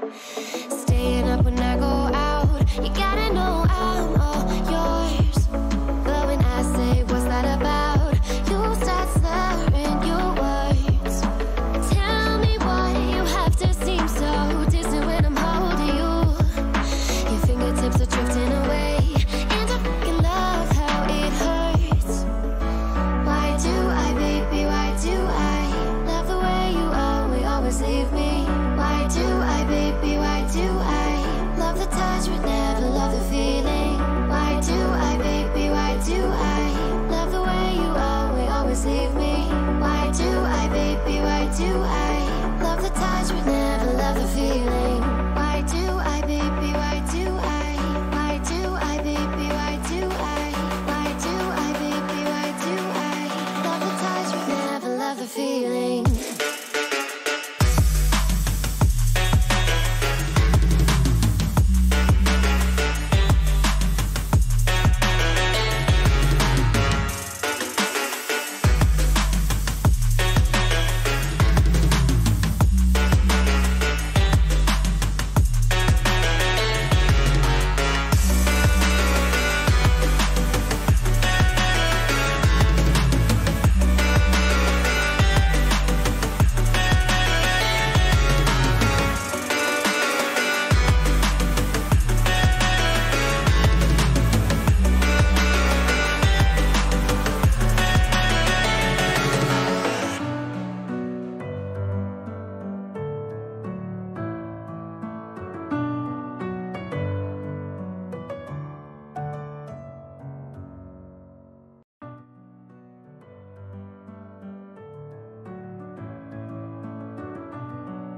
Staying up when I go out, you gotta know I'm all yours. But when I say what's that about, you start slurring your words. Tell me why you have to seem so distant when I'm holding you. Your fingertips are drifting away, and I fucking love how it hurts. Why do I, baby, why do I love the way you always leave me? Why do I, baby, why do I love the touch but never love the feeling? Why do I, baby, why do I love the way you always leave me? Why do I, baby, why do I love the touch but never love the feeling? Why do I, baby, why do I? Why do I, baby, why do I? Why do I, baby, why do I love the touch but never love the feeling?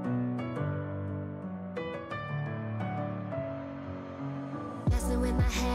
Messing with my head